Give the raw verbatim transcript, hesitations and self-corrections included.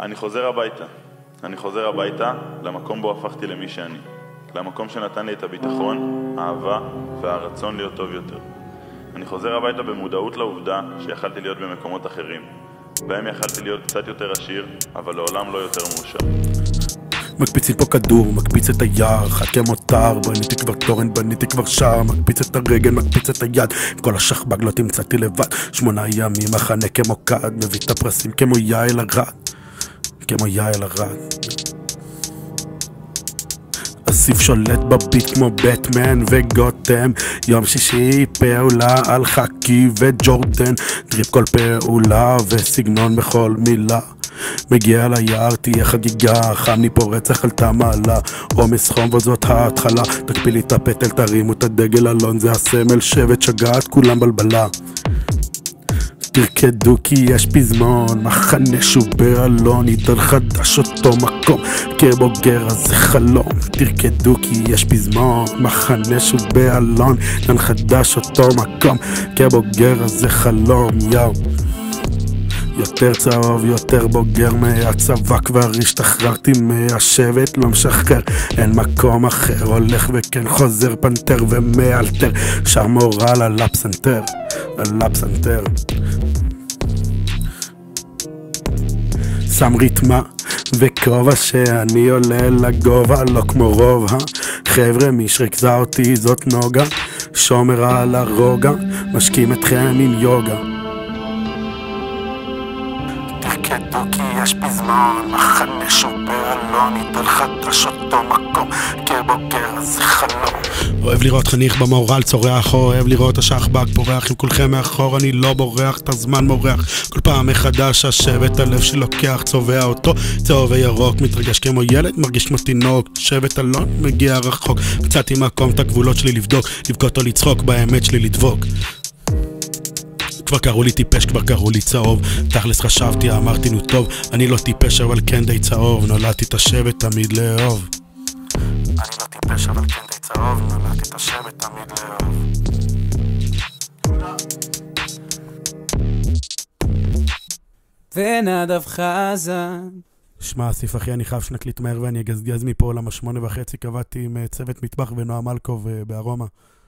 אני חוזר הביתה. אני חוזר הביתה למקום בו הפכתי למי שאני. למקום שנתן לי את הביטחון, האהבה והרצון להיות טוב יותר. אני חוזר הביתה במודעות לעובדה שיכלתי להיות במקומות אחרים. בהם יכלתי להיות קצת יותר עשיר, אבל לעולם לא יותר מאושר. מקפיצים פה כדור, מקפיץ את היער, חכה מותר, בניתי כבר תורן, בניתי כבר שער, מקפיץ את הרגל, מקפיץ את היד, כל השכבג לא תמצאתי לבד, שמונה ימים מחנה כמו כד, מביא את הפרסים כמו יעל ארד, כמו יעל ארד. אסיף שולט בביט כמו בטמן וגותם, יום שישי פעולה על חכי וג'ורדן, דריפ כל פעולה וסגנון בכל מילה. מגיע ליער, תהיה חגיגה, חם לי פה רצח על תמלה, עומס חום וזאת ההתחלה, תקפילי את הפטל, תרימו את הדגל, אלון זה הסמל, שבט שגעת, כולם בלבלה. תרקדו כי יש פזמון, מחנה שוב באלון, עידן חדש אותו מקום, כבוגר אז זה חלום. תרקדו כי יש פזמון, מחנה שוב באלון, עידן חדש אותו מקום, כבוגר אז זה חלום. יאו יותר צהוב, יותר בוגר מהצבא, כבר השתחררתי מהשבט, לא משחרר, אין מקום אחר, הולך וכן חוזר פנתר ומאלתר, שר מורל על הפסנתר, על הפסנתר. שם ריתמה וכובע שאני עולה לגובה, לא כמו רוב החבר'ה, מי שריכזה אותי זאת נוגה, שומר על הרוגע, משקים אתכם עם יוגה. תרקדו כי יש פזמון, מחנה שוב באלון, עידן חדש אותו מקום, כבוגר זה חלום. אוהב לראות חניך במורל צורח, אוהב לראות השחבק פורח, עם כולכם מאחור אני לא בורח, את הזמן מורח, כל פעם מחדש השבט, הלב שלוקח צובע אותו, צהוב וירוק, מתרגש כמו ילד, מרגיש כמו תינוק, שבט אלון מגיע רחוק, מצאתי מקום את הגבולות שלי לבדוק, לבכות או לצחוק, באמת שלי לדבוק. כבר קראו לי טיפש, כבר קראו לי צהוב, תכלס חשבתי, אמרתי נו טוב, אני לא טיפש אבל כן די צהוב, נולדתי את השבט תמיד לאהוב. אני לא טיפש אבל כן די צהוב, נולדתי את השבט תמיד לאהוב. ונדב חזן. שמע אסיף אחי, אני חייב שנקליט מהר ואני אגזגז מפה למה שמונה וחצי, קבעתי עם צוות מטבח ונועם אלקוב בארומה.